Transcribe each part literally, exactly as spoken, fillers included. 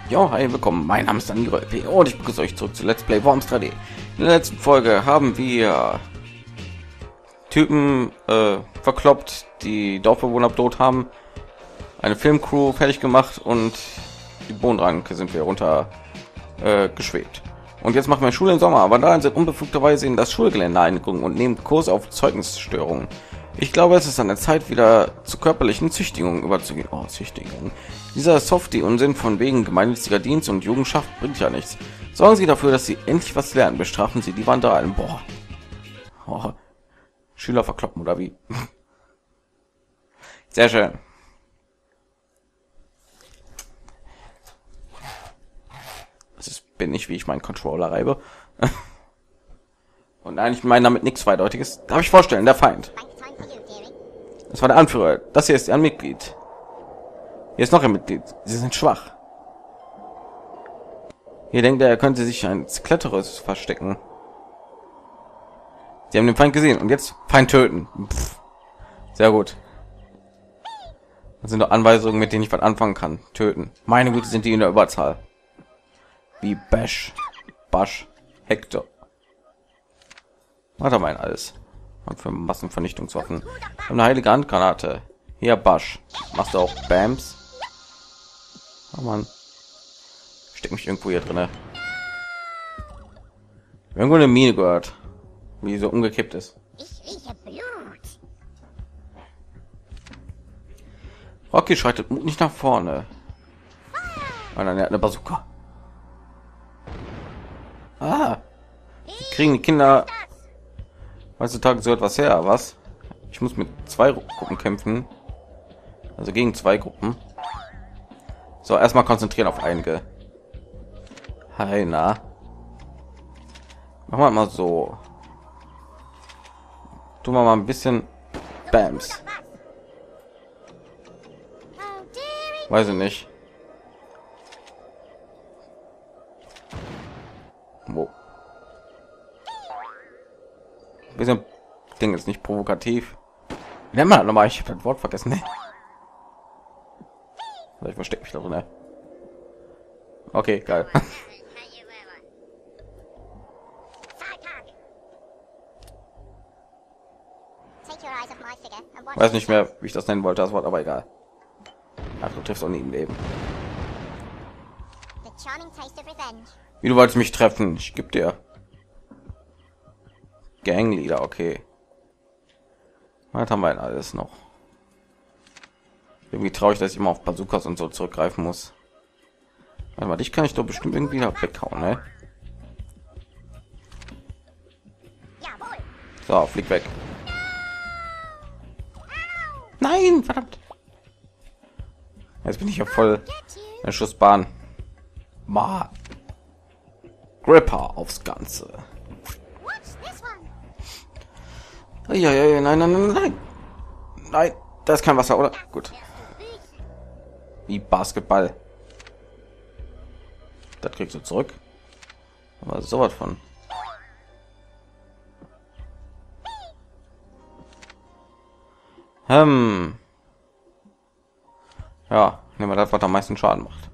Jo, hi, willkommen. Mein Name ist Daniel und ich begrüße euch zurück zu Let's Play Worms drei D. In der letzten Folge haben wir Typen äh, verkloppt, die Dorfbewohner tot haben, eine Filmcrew fertig gemacht und die Bodenranke sind wir runter äh, geschwebt. Und jetzt machen wir Schule im Sommer, aber da sind unbefugterweise in das Schulgelände eingegangen und nehmen Kurs auf Zeugnisstörungen. Ich glaube, es ist an der Zeit, wieder zu körperlichen Züchtigungen überzugehen. Oh, Züchtigung. Dieser Softie-Unsinn von wegen gemeinnütziger Dienst und Jugendschaft bringt ja nichts. Sorgen Sie dafür, dass Sie endlich was lernen. Bestrafen Sie die Vandalen. Boah. Oh. Schüler verkloppen oder wie? Sehr schön. Das ist, bin ich, wie ich meinen Controller reibe. Und nein, ich meine damit nichts Zweideutiges. Darf ich vorstellen, der Feind. Das war der Anführer. Das hier ist ein Mitglied. Hier ist noch ein Mitglied. Sie sind schwach. Hier denkt er, er könnte sich ein Kletteres verstecken. Sie haben den Feind gesehen und jetzt Feind töten. Pff. Sehr gut. Das sind doch Anweisungen, mit denen ich was anfangen kann. Töten. Meine Güte, sind die in der Überzahl. Wie Bash, Bash, Hector. Warte mal alles. Und für Massenvernichtungswaffen. Eine heilige Handgranate. Hier Bash. Machst du auch Bams? Oh Mann. Steck mich irgendwo hier drinne. Irgendwo eine Mine gehört, wie so umgekippt ist. Rocky schreitet nicht nach vorne. Oh nein, er hat eine Bazooka. Ah, die kriegen die Kinder heutzutage so etwas her, was? Ich muss mit zwei Gruppen kämpfen, also gegen zwei Gruppen. So, erstmal konzentrieren auf einige. Hi, na. Machen wir mal so. Tun wir mal ein bisschen Bams. Weiß ich nicht. Wo? Bisschen Ding ist nicht provokativ. Nennt man nochmal, ich habe das Wort vergessen. Ne? Ich verstecke mich da drin. Okay, geil. Weiß nicht mehr, wie ich das nennen wollte, das Wort, aber egal. Ach, du triffst auch nie im Leben. Wie, du wolltest mich treffen? Ich geb dir Gangleader, okay. Was haben wir denn alles noch? Irgendwie traurig, dass ich immer auf Bazookas und so zurückgreifen muss. Warte mal, dich kann ich doch bestimmt irgendwie weghauen, ne? So, flieg weg. Nein, verdammt. Jetzt bin ich ja voll in der Schussbahn. Ma. Gripper aufs Ganze. Ja, ja, ja, nein, nein, nein, nein. Nein, da ist kein Wasser, oder? Gut. Wie Basketball. Das kriegst du zurück. Aber sowas von. Hm. Ja, nehmen wir das, was am meisten Schaden macht.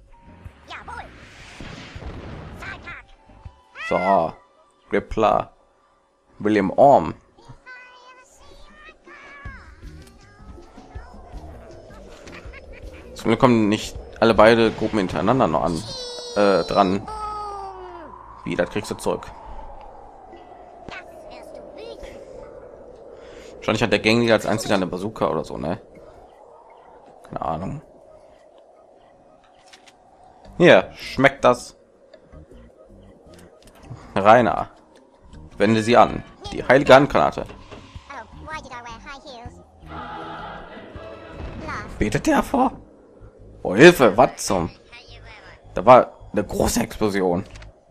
So, Rippler, William Orm. Zum Glück kommen nicht alle beide Gruppen hintereinander noch an äh, dran. Wie, das kriegst du zurück. Wahrscheinlich hat der Gangleader als einziger eine Bazooka oder so, ne? Keine Ahnung. Hier, schmeckt das? Rainer, wende sie an. Die heilige Handgranate. Betet der vor? Oh, Hilfe, was zum? Da war eine große Explosion.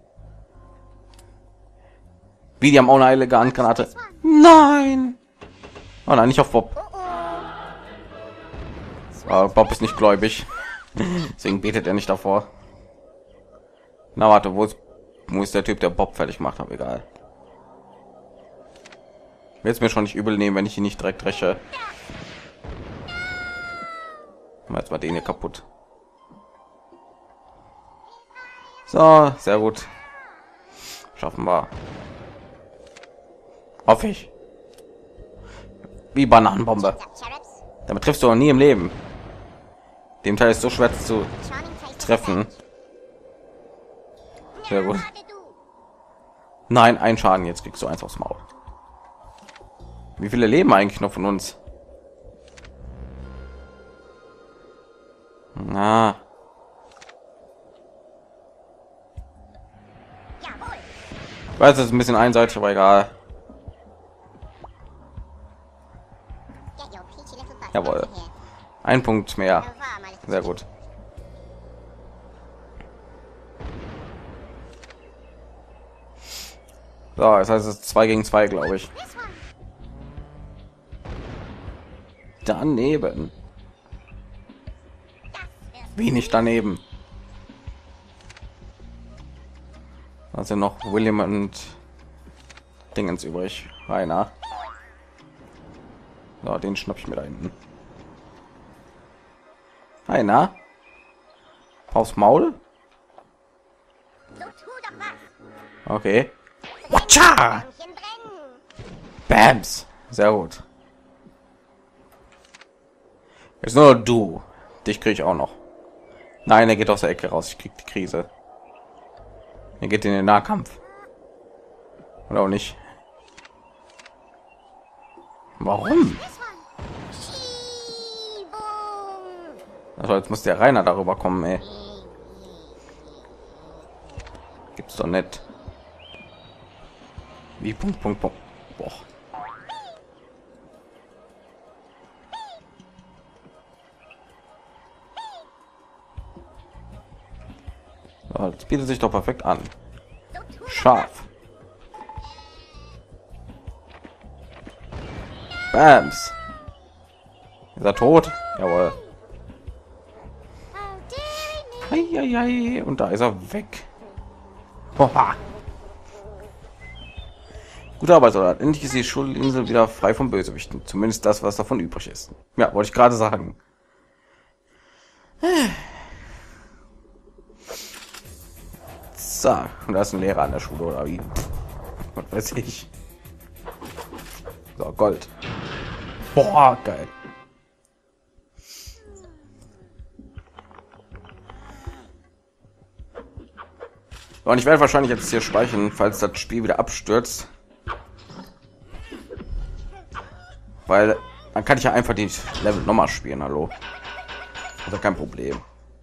Wie, die haben auch eine heilige Handgranate? Nein! Oh nein, nicht auf Bob. Oh, Bob ist nicht gläubig. Deswegen betet er nicht davor. Na warte, wo ist, wo ist der Typ, der Bob fertig gemacht hat? Egal. Will es mir schon nicht übel nehmen, wenn ich ihn nicht direkt räche. Jetzt mal den hier kaputt. So, sehr gut. Schaffen wir. Hoffe ich. Wie Bananenbombe. Damit triffst du auch nie im Leben. Dem Teil ist so schwer zu treffen. Sehr gut. Nein, ein Schaden. Jetzt kriegst du eins aufs Maul. Wie viele leben eigentlich noch von uns? Na. Ich weiß, es ist ein bisschen einseitig, aber egal. Jawohl. Ein Punkt mehr. Sehr gut. So, das heißt, es ist zwei gegen zwei, glaube ich. Daneben. Wenig daneben. Also noch William und Dingens übrig. Rainer. So, den schnapp ich mir da hinten. Rainer. Aufs Maul. Okay. Watscha! Bams. Sehr gut. Jetzt nur du. Dich kriege ich auch noch. Nein, er geht aus der Ecke raus. Ich krieg die Krise. Er geht in den Nahkampf. Oder auch nicht. Warum? Also jetzt muss der Rainer darüber kommen, ey. Gibt's doch nicht. Wie Punkt, Punkt, Punkt. Boah. Ja, das bietet sich doch perfekt an. Scharf. Bams. Ist er tot? Jawohl. Eieiei. Und da ist er weg. Oha. Gute Arbeit, Soldat. Endlich ist die Schulinsel wieder frei von Bösewichten. Zumindest das, was davon übrig ist. Ja, wollte ich gerade sagen. So, und da ist ein Lehrer an der Schule, oder wie? Was weiß ich. So, Gold. Boah, geil. Und ich werde wahrscheinlich jetzt hier speichern, falls das Spiel wieder abstürzt. Weil dann kann ich ja einfach die Level noch mal spielen, hallo. Also kein Problem.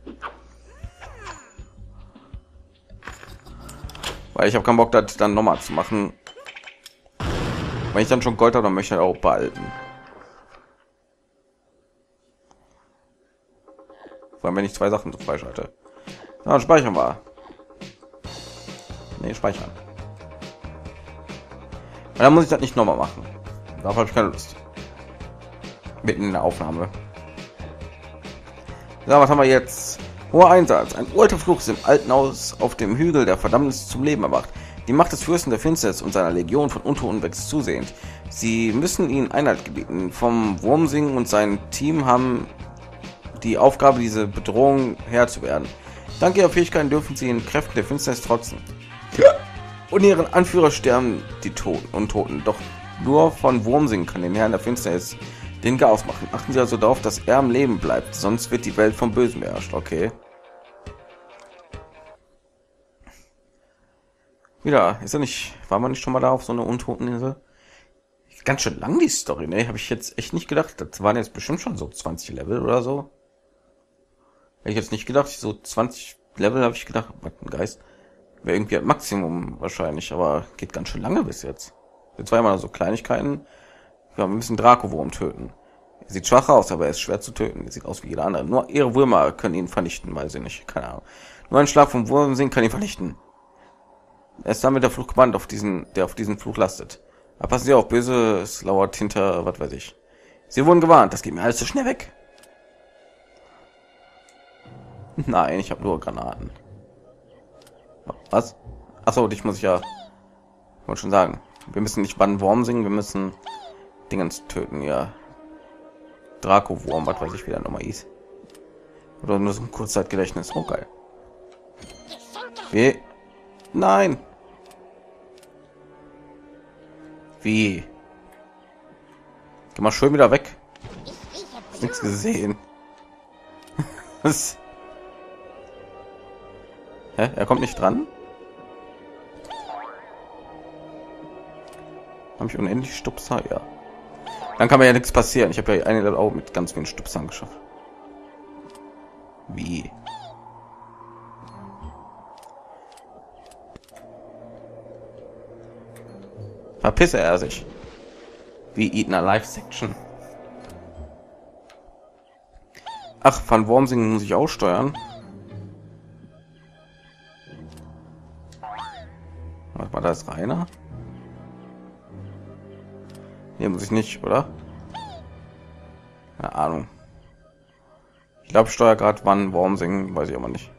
Weil ich habe keinen Bock, das dann noch mal zu machen. Wenn ich dann schon Gold habe, dann möchte ich auch behalten. Vor allem, wenn ich zwei Sachen so freischalte. Dann speichern wir. Nee, speichern. Und dann muss ich das nicht noch mal machen. Darauf habe ich keine Lust. Mitten in der Aufnahme. Ja, was haben wir jetzt? Hoher Einsatz. Ein uralter Fluch ist im alten Haus auf dem Hügel der Verdammnis zum Leben erwacht. Die Macht des Fürsten der Finsternis und seiner Legion von Untoten wächst zusehends. Sie müssen ihnen Einhalt gebieten. Vom Wurmsing und sein Team haben die Aufgabe, diese Bedrohung Herr zu werden. Dank ihrer Fähigkeiten dürfen sie den Kräften der Finsternis trotzen. Und ihren Anführer sterben die Toten und Toten. Doch nur von Wurmsing kann den Herrn der Finsternis den Chaos machen. Achten Sie also darauf, dass er am Leben bleibt, sonst wird die Welt vom Bösen beherrscht. Okay. Wieder ist er nicht? War man nicht schon mal da auf so einer Untoteninsel? Ganz schön lang die Story, ne? Habe ich jetzt echt nicht gedacht. Das waren jetzt bestimmt schon so zwanzig Level oder so. Hätte ich jetzt nicht gedacht. So zwanzig Level habe ich gedacht. Was ein Geist. Wäre irgendwie ein Maximum wahrscheinlich, aber geht ganz schön lange bis jetzt. Jetzt war immer so Kleinigkeiten. Wir müssen Draco-Wurm töten. Er sieht schwach aus, aber er ist schwer zu töten. Er sieht aus wie jeder andere. Nur ihre Würmer können ihn vernichten, weiß ich nicht. Keine Ahnung. Nur ein Schlag vom Wurmsinn kann ihn vernichten. Er ist damit der Fluch gebannt, auf diesen, der auf diesen Fluch lastet. Aber passen Sie auf, Böses lauert hinter, was weiß ich. Sie wurden gewarnt, das geht mir alles zu schnell weg. Nein, ich habe nur Granaten. Was? Achso, dich muss ich ja... Ich wollte schon sagen. Wir müssen nicht Wurm singen, wir müssen Dingens töten, ja. Draco-Wurm, was weiß ich, wie der nochmal ist. Oder nur so ein Kurzzeitgedächtnis. Oh, geil. Wie? Nein. Wie? Geh mal schön wieder weg. Nichts gesehen. Was? Hä? Er kommt nicht dran? Habe ich unendlich Stupser? Ja. Dann kann mir ja nichts passieren. Ich habe ja eine Level auch mit ganz vielen Stupsern geschafft. Wie? Verpisse er sich. Wie Eaten Alive Section. Ach, von Wormsingen muss ich auch steuern. Was war das, Rainer? Hier muss ich nicht, oder? Keine Ahnung. Ich glaube, steuer gerade wann Wormsingen, weiß ich aber nicht.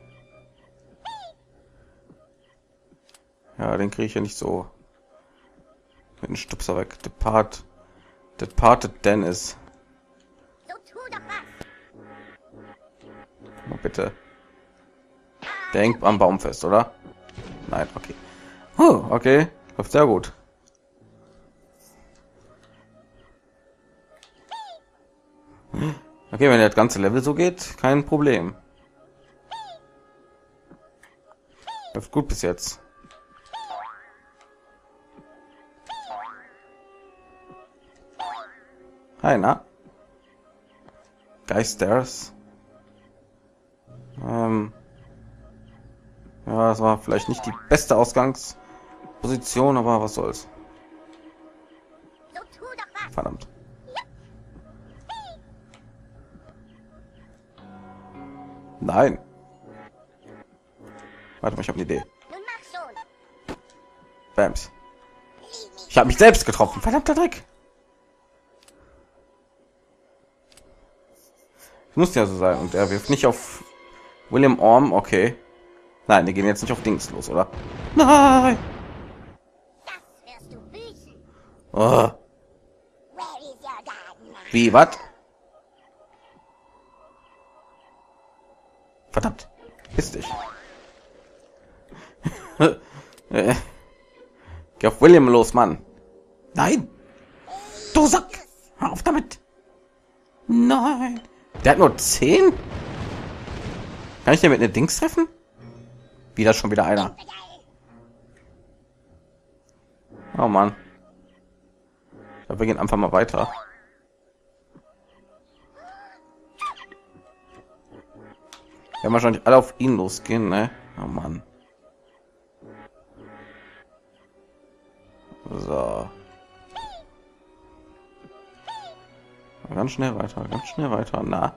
Ja, den kriege ich ja nicht so mit dem Stupser weg. Depart, departed Dennis. Oh, bitte. Der hängt am Baum fest, oder? Nein, okay. Oh, okay, läuft sehr gut. Okay, wenn das ganze Level so geht, kein Problem. Läuft gut bis jetzt. Hi, na? Geisters. Ähm ja, das war vielleicht nicht die beste Ausgangsposition, aber was soll's. Verdammt. Nein. Warte mal, ich habe eine Idee. Bams. Ich habe mich selbst getroffen. Verdammter Dreck. Das muss ja so sein. Und er wirft nicht auf William Orm. Okay. Nein, wir gehen jetzt nicht auf Dings los, oder? Nein. Oh. Wie, was? Verdammt. Piss dich. Geh auf William los, Mann. Nein. Du Sack. Hör auf damit. Nein. Der hat nur zehn. Kann ich denn mit einer Dings treffen? Wieder schon wieder einer. Oh Mann. Ja, wir gehen einfach mal weiter. Wir werden wahrscheinlich alle auf ihn losgehen, ne? Oh Mann. So. Ganz schnell weiter, ganz schnell weiter. Na.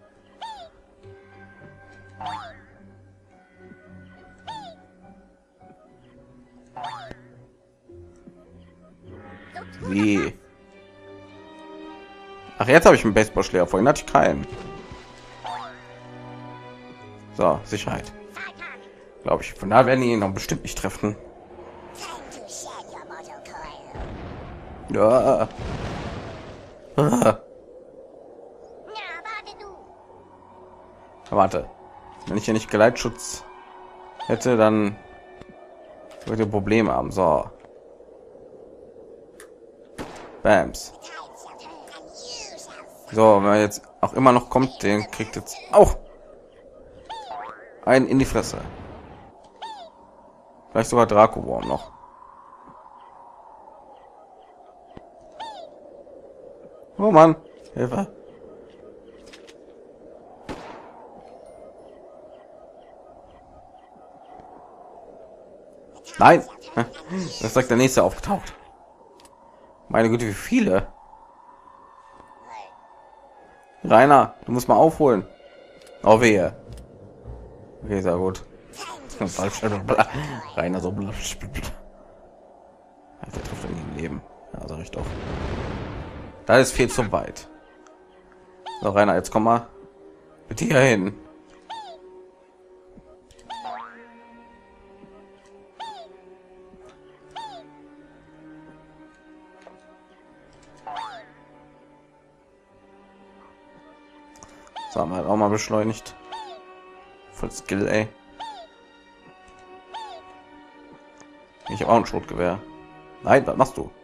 Wie? Ach, jetzt habe ich einen Baseballschläger. Vorhin hatte ich keinen. So, Sicherheit. Glaube ich. Von da werden die ihn noch bestimmt nicht treffen. Ja. Ah. Warte. Wenn ich hier nicht Geleitschutz hätte, dann würde ich Probleme haben. So. Bams. So, wenn er jetzt auch immer noch kommt, den kriegt jetzt auch einen in die Fresse. Vielleicht sogar Draco Worm noch. Oh Mann, Hilfe. Nein, das sagt der nächste aufgetaucht. Meine Güte, wie viele? Rainer, du musst mal aufholen. Oh wehe. Okay, sehr gut. Rainer so. Der trifft im Leben. Ja, sag ich doch. Da ist viel zu weit. So, Rainer, jetzt komm mal bitte hier hin. So, haben wir halt auch mal beschleunigt. Voll Skill, ey. Ich habe auch ein Schrotgewehr. Nein, was machst du?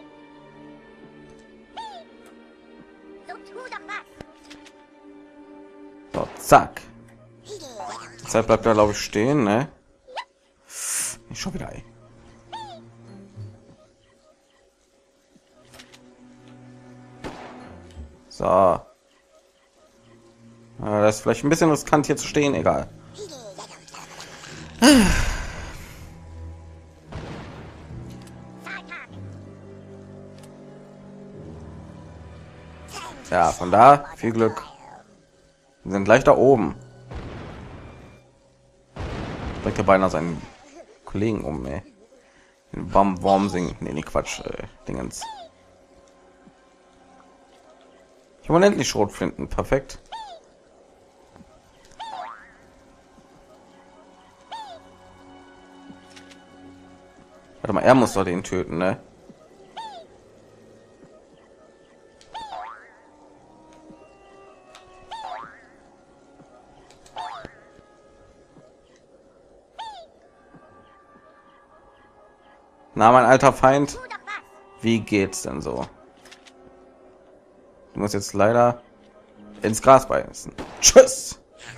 So, zack. Zeit bleibt da, glaube ich, stehen, ne? Ich schon wieder. Ey. So. Ja, das ist vielleicht ein bisschen riskant hier zu stehen, egal. Ja, von da viel Glück. Wir sind gleich da oben. Bringt er beinahe seinen Kollegen um, ey. Bam, Worm singen. Nee, nee, Quatsch, äh, Dingens. Ich habe unendlich Schrotflinten, perfekt. Warte mal, er muss doch den töten, ne? Na, mein alter Feind, wie geht's denn so? Du musst jetzt leider ins Gras beißen. Tschüss.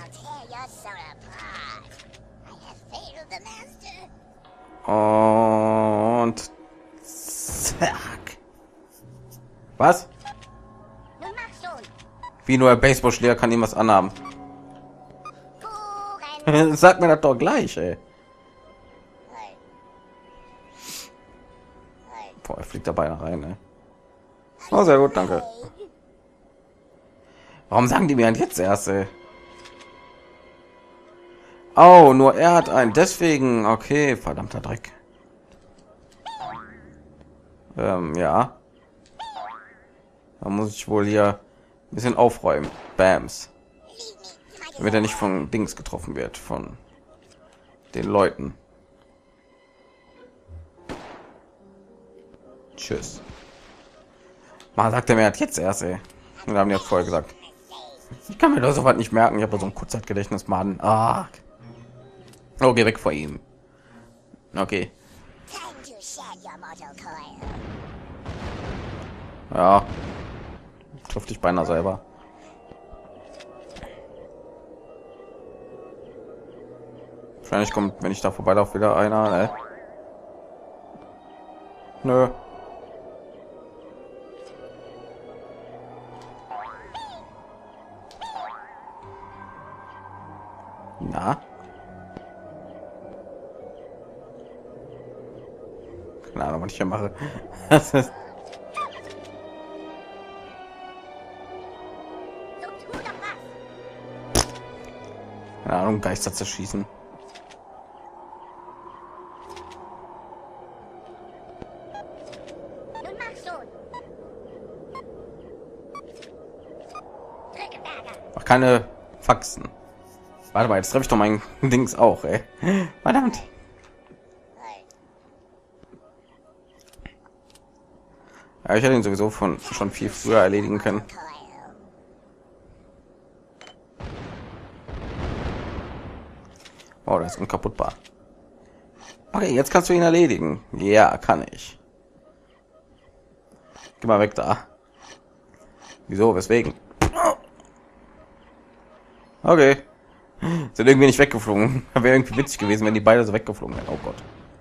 Und zack. Was? Wie nur ein Baseballschläger kann ihm was anhaben. Sag mir das doch gleich, ey. Boah, er fliegt dabei rein, ne? Oh, sehr gut, danke. Warum sagen die mir jetzt erst, ey? Oh, nur er hat einen. Deswegen, okay, verdammter Dreck. Ähm, ja. Da muss ich wohl hier ein bisschen aufräumen. Bams. Damit er nicht von Dings getroffen wird, von den Leuten. Tschüss. Man sagt er mir hat jetzt erst, ey. Wir haben jetzt vorher gesagt. Ich kann mir das soweit nicht merken. Ich habe so ein Kurzzeitgedächtnis, Mann. Ah. Okay, weg vor ihm. Okay. Ja. Trifft dich beinahe selber. Wahrscheinlich kommt, wenn ich da vorbeilaufe, wieder einer. Ne? Nö. Na? Keine Ahnung, was ich hier mache. Das ist keine Ahnung, Geister zu schießen. Ach, keine Faxen. Warte mal, jetzt treffe ich doch mein Dings auch, ey. Verdammt. Ja, ich hätte ihn sowieso von schon viel früher erledigen können. Oh, das ist unkaputtbar. Okay, jetzt kannst du ihn erledigen. Ja, kann ich. Geh mal weg da. Wieso? Weswegen? Okay. Sind irgendwie nicht weggeflogen. Wäre irgendwie witzig gewesen, wenn die beide so weggeflogen wären. Oh Gott.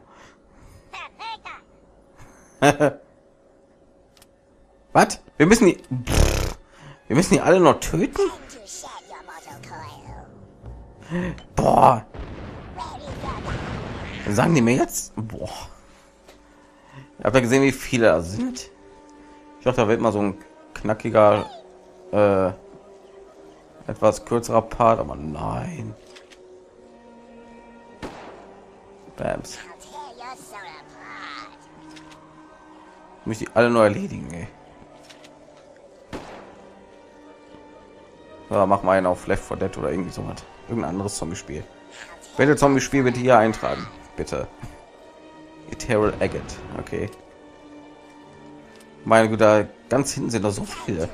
Was? Wir müssen die. Wir müssen die alle noch töten? Boah. Sagen die mir jetzt? Boah. Ich habe ja gesehen, wie viele da sind. Ich dachte, da wird mal so ein knackiger, äh, etwas kürzerer Part, aber nein. Bams. Muss ich die alle nur erledigen, ey. So, mach mal einen auf Left four Dead oder irgendwie so was. Irgendein anderes Zombie-Spiel. Welche Zombie-Spiel bitte hier eintragen? Bitte. Ethereal Agate. Okay. Meine Güte, da ganz hinten sind da so viele.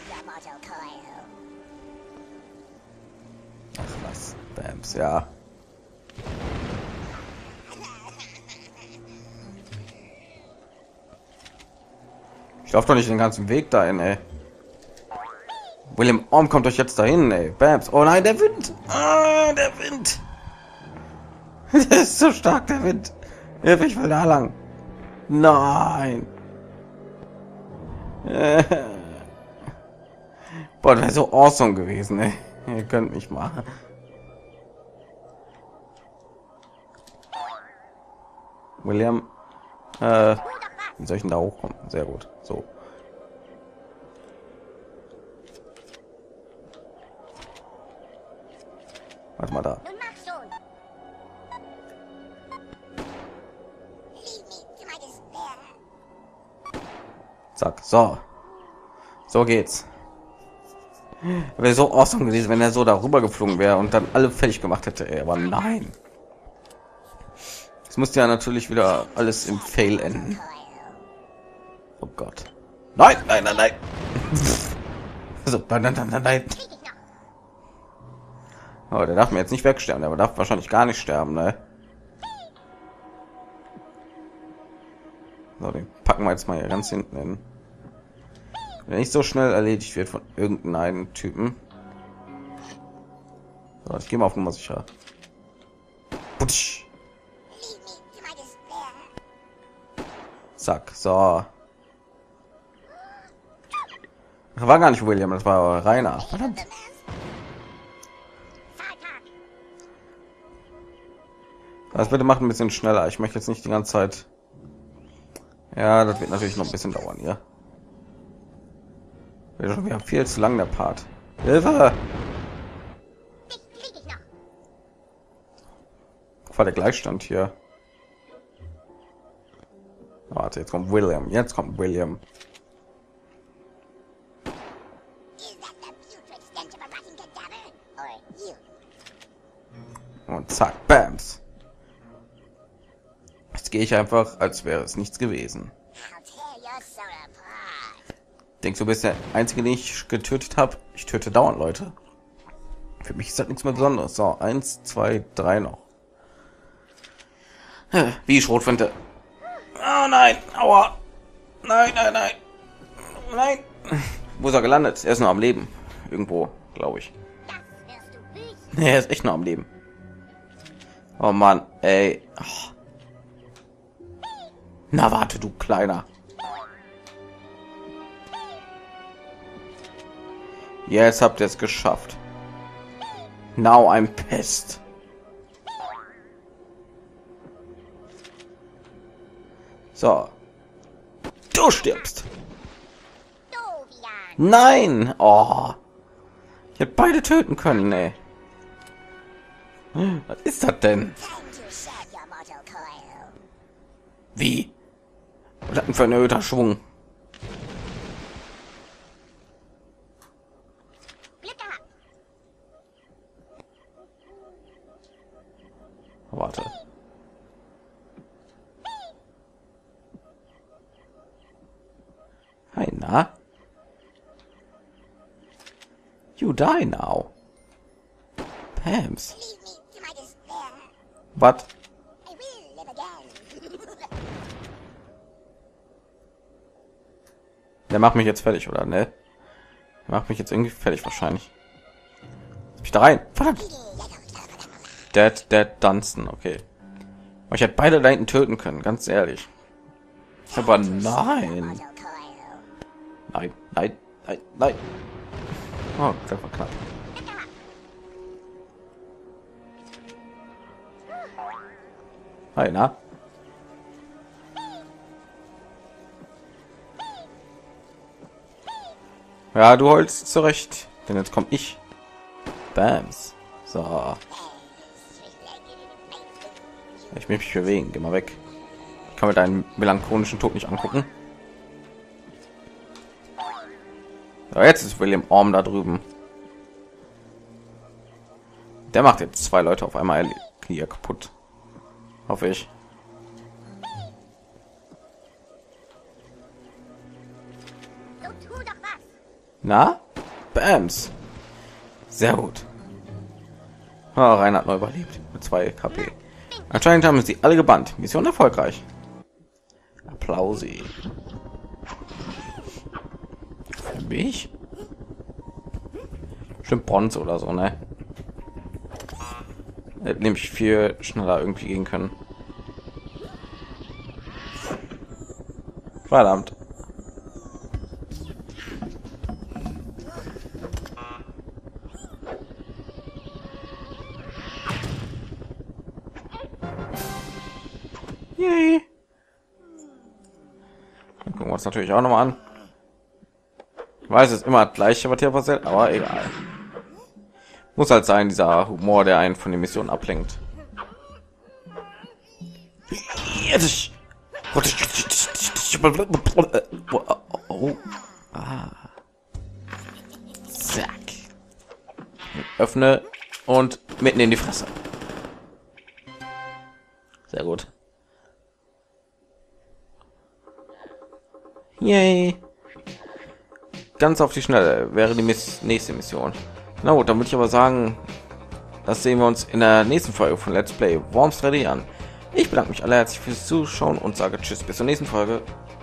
Ach was. Bams, ja. Ich laufe doch nicht den ganzen Weg dahin, ey. William Orm kommt euch jetzt dahin, ey. Babs. Oh nein, der Wind. Ah, der Wind. Der ist so stark, der Wind. Hilfe, ich will da lang. Nein. Boah, das wäre so awesome gewesen, ey. Ihr könnt mich mal. William, äh, wie soll ich denn da hochkommen? Sehr gut. So. Warte mal da. Zack. So. So geht's. Wäre so awesome gewesen, wenn er so darüber geflogen wäre und dann alle fertig gemacht hätte. Ey, aber nein. Es musste ja natürlich wieder alles im Fail enden. Oh Gott. Nein, nein, nein, nein. So, nein, nein, nein, nein. Oh, der darf mir jetzt nicht wegsterben, aber darf wahrscheinlich gar nicht sterben, ne? So, den packen wir jetzt mal hier ganz hinten hin. Wenn nicht so schnell erledigt wird von irgendeinem Typen. So, ich gehe mal auf Nummer sicher. Putsch. Zack, so. Das war gar nicht William, das war Rainer. Verdammt. Das bitte macht ein bisschen schneller. Ich möchte jetzt nicht die ganze Zeit. Ja, das wird natürlich noch ein bisschen dauern hier. Wird schon wieder viel zu lang der Part. Hilfe! War der Gleichstand hier. Warte, jetzt kommt William. Jetzt kommt William. Und zack, Bams. Jetzt gehe ich einfach, als wäre es nichts gewesen. Denkst du, bist der einzige, den ich getötet habe? Ich töte dauernd Leute. Für mich ist das nichts mehr Besonderes. So, eins, zwei, drei noch. Wie Schrotflinte. Oh nein, aua. Nein, nein, nein. Nein. Wo ist er gelandet? Er ist noch am Leben. Irgendwo, glaube ich. Nee, er ist echt noch am Leben. Oh Mann, ey. Oh. Na warte, du Kleiner. Jetzt habt ihr es geschafft. Now I'm pissed. So. Du stirbst. Nein. Oh. Ich hätte beide töten können, ey. Was ist das denn? Wie? Was hat denn für ein erhöhter Schwung? Warte. Hi, na? You die now. Pams. What? Der macht mich jetzt fertig, oder ne? Der macht mich jetzt irgendwie fertig wahrscheinlich. Ich da rein. Verdammt. Dead, Dead Dunstan, okay. Aber ich hätte beide da hinten töten können, ganz ehrlich. Aber nein. Nein, nein, nein, nein. Oh, das war knapp. Hi, na? Ja, du holst zurecht, denn jetzt komme ich. Bams. So. Ich will mich bewegen, geh mal weg. Ich kann mir deinen melancholischen Tod nicht angucken. Ja, jetzt ist William Orm da drüben. Der macht jetzt zwei Leute auf einmal hier kaputt. Hoffe ich. Na? Bams. Sehr gut. Oh, Rainer hat neu überlebt mit zwei K P. Anscheinend haben sie alle gebannt. Mission erfolgreich. Applausi. wie ich. Stimmt, Bronze oder so, ne? Hätte nämlich viel schneller irgendwie gehen können. Verdammt. Yay. Dann gucken wir uns natürlich auch noch mal an. Ich weiß, es ist immer das gleiche, was hier passiert, aber egal. Muss halt sein, dieser Humor, der einen von den Missionen ablenkt. Oh. Ah. Zack. Öffne und mitten in die Fresse. Sehr gut. Yay. Ganz auf die Schnelle wäre die Miss nächste Mission. Na gut, dann würde ich aber sagen, das sehen wir uns in der nächsten Folge von Let's Play Worms drei D an. Ich bedanke mich alle herzlich fürs Zuschauen und sage Tschüss, bis zur nächsten Folge.